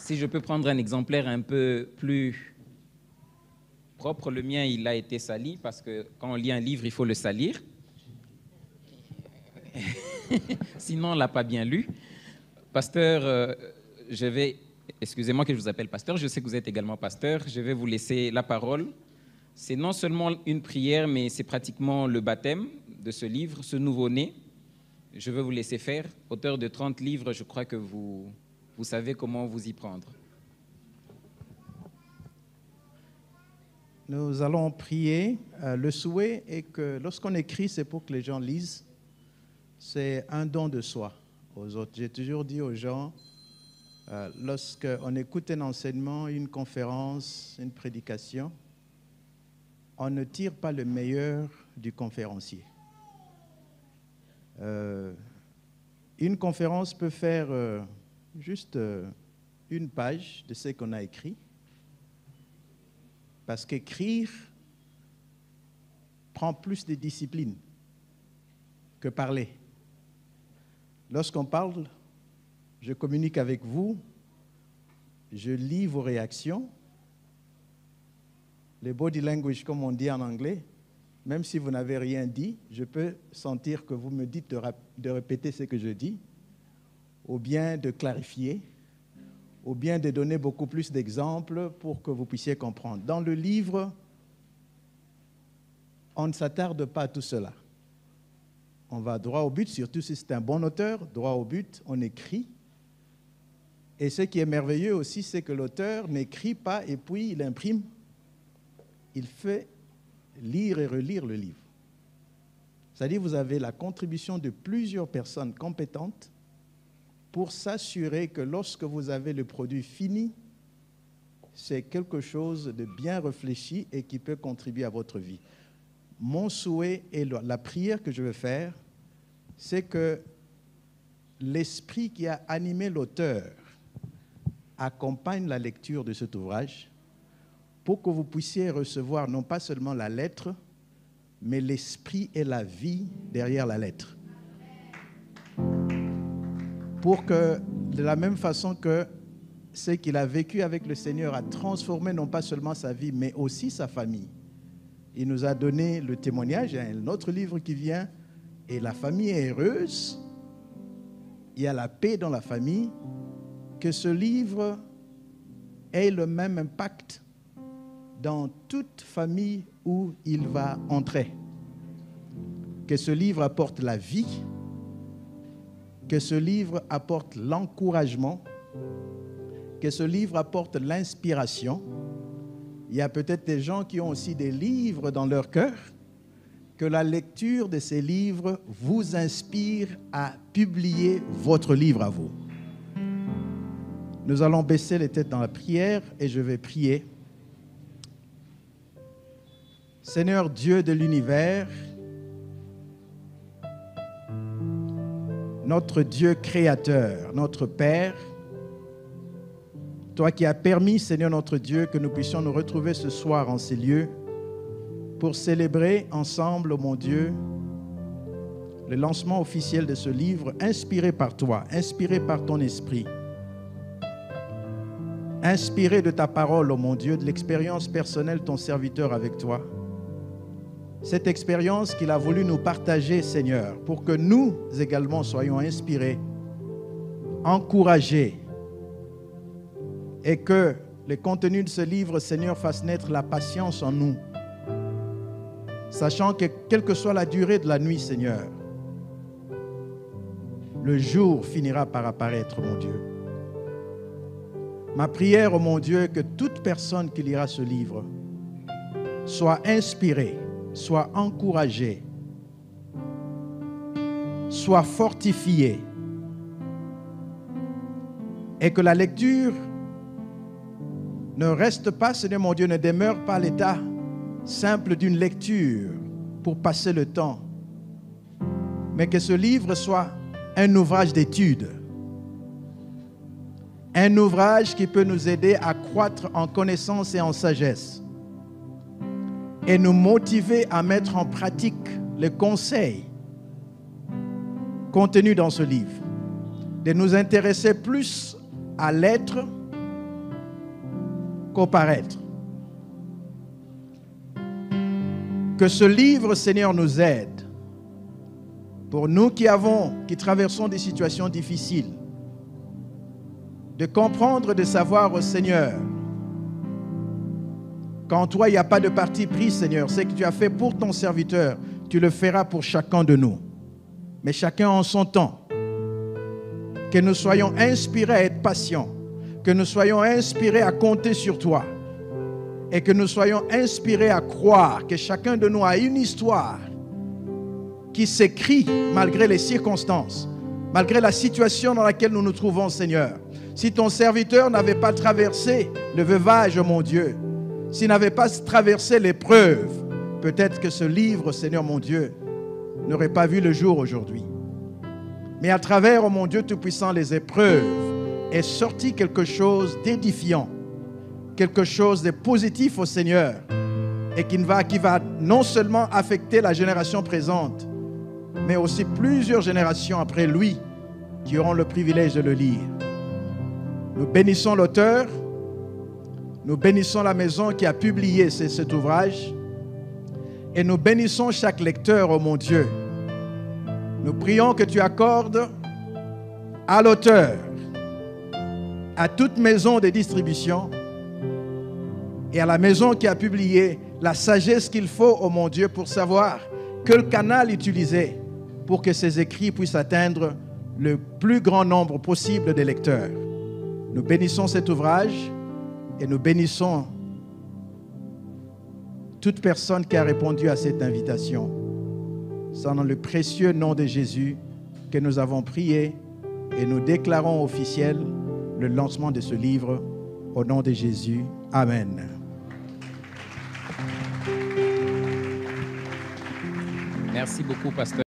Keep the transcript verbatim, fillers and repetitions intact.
Si je peux prendre un exemplaire un peu plus propre, le mien, il a été sali, parce que quand on lit un livre, il faut le salir. Sinon, on ne l'a pas bien lu. Pasteur, euh, je vais... Excusez-moi que je vous appelle pasteur, je sais que vous êtes également pasteur. Je vais vous laisser la parole. C'est non seulement une prière, mais c'est pratiquement le baptême de ce livre, ce nouveau-né. Je vais vous laisser faire. Auteur de trente livres, je crois que vous, vous savez comment vous y prendre. Nous allons prier. Euh, le souhait est que lorsqu'on écrit, c'est pour que les gens lisent. C'est un don de soi aux autres. J'ai toujours dit aux gens, euh, lorsqu'on écoute un enseignement, une conférence, une prédication, on ne tire pas le meilleur du conférencier. Euh, une conférence peut faire euh, juste euh, une page de ce qu'on a écrit, parce qu'écrire prend plus de discipline que parler. Lorsqu'on parle, je communique avec vous, je lis vos réactions. Les body language, comme on dit en anglais, même si vous n'avez rien dit, je peux sentir que vous me dites de, de répéter ce que je dis, ou bien de clarifier, ou bien de donner beaucoup plus d'exemples pour que vous puissiez comprendre. Dans le livre, on ne s'attarde pas à tout cela. On va droit au but, surtout si c'est un bon auteur, droit au but, on écrit. Et ce qui est merveilleux aussi, c'est que l'auteur n'écrit pas et puis il imprime. Il fait lire et relire le livre. C'est-à-dire que vous avez la contribution de plusieurs personnes compétentes pour s'assurer que lorsque vous avez le produit fini, c'est quelque chose de bien réfléchi et qui peut contribuer à votre vie. Mon souhait et la prière que je veux faire, c'est que l'esprit qui a animé l'auteur accompagne la lecture de cet ouvrage pour que vous puissiez recevoir non pas seulement la lettre, mais l'esprit et la vie derrière la lettre. Pour que, de la même façon que ce qu'il a vécu avec le Seigneur a transformé non pas seulement sa vie, mais aussi sa famille. Il nous a donné le témoignage, il y a un autre livre qui vient, et la famille est heureuse, il y a la paix dans la famille, que ce livre ait le même impact dans toute famille où il va entrer. Que ce livre apporte la vie, que ce livre apporte l'encouragement, que ce livre apporte l'inspiration. Il y a peut-être des gens qui ont aussi des livres dans leur cœur, que la lecture de ces livres vous inspire à publier votre livre à vous. Nous allons baisser les têtes dans la prière et je vais prier. Seigneur Dieu de l'univers, notre Dieu créateur, notre Père, toi qui as permis, Seigneur notre Dieu, que nous puissions nous retrouver ce soir en ces lieux pour célébrer ensemble, oh mon Dieu, le lancement officiel de ce livre inspiré par toi, inspiré par ton esprit, inspiré de ta parole, oh mon Dieu, de l'expérience personnelle de ton serviteur avec toi. Cette expérience qu'il a voulu nous partager, Seigneur, pour que nous également soyons inspirés, encouragés, et que le contenu de ce livre, Seigneur, fasse naître la patience en nous, sachant que quelle que soit la durée de la nuit, Seigneur, le jour finira par apparaître, mon Dieu. Ma prière, oh mon Dieu, que toute personne qui lira ce livre soit inspirée, soit encouragée, soit fortifiée, et que la lecture ne reste pas, Seigneur mon Dieu, ne demeure pas l'état simple d'une lecture pour passer le temps, mais que ce livre soit un ouvrage d'étude, un ouvrage qui peut nous aider à croître en connaissance et en sagesse et nous motiver à mettre en pratique les conseils contenus dans ce livre, de nous intéresser plus à l'être qu'au paraître. Que ce livre, Seigneur, nous aide. Pour nous qui avons, qui traversons des situations difficiles, de comprendre, de savoir, oh Seigneur, qu'en toi, il n'y a pas de parti pris, Seigneur. Ce que tu as fait pour ton serviteur, tu le feras pour chacun de nous. Mais chacun en son temps. Que nous soyons inspirés à être patients. Que nous soyons inspirés à compter sur toi. Et que nous soyons inspirés à croire que chacun de nous a une histoire qui s'écrit malgré les circonstances, malgré la situation dans laquelle nous nous trouvons, Seigneur. Si ton serviteur n'avait pas traversé le veuvage, mon Dieu, s'il n'avait pas traversé l'épreuve, peut-être que ce livre, Seigneur mon Dieu, n'aurait pas vu le jour aujourd'hui. Mais à travers, oh mon Dieu Tout-Puissant, les épreuves, est sorti quelque chose d'édifiant, quelque chose de positif au Seigneur, et qui va, qui va non seulement affecter la génération présente, mais aussi plusieurs générations après lui qui auront le privilège de le lire. Nous bénissons l'auteur, nous bénissons la maison qui a publié cet ouvrage et nous bénissons chaque lecteur, oh mon Dieu. Nous prions que tu accordes à l'auteur, à toute maison de distribution et à la maison qui a publié la sagesse qu'il faut, oh mon Dieu, pour savoir quel canal utiliser pour que ces écrits puissent atteindre le plus grand nombre possible de lecteurs. Nous bénissons cet ouvrage et nous bénissons toute personne qui a répondu à cette invitation. C'est dans le précieux nom de Jésus que nous avons prié et nous déclarons officiel le lancement de ce livre au nom de Jésus. Amen. Merci beaucoup, pasteur.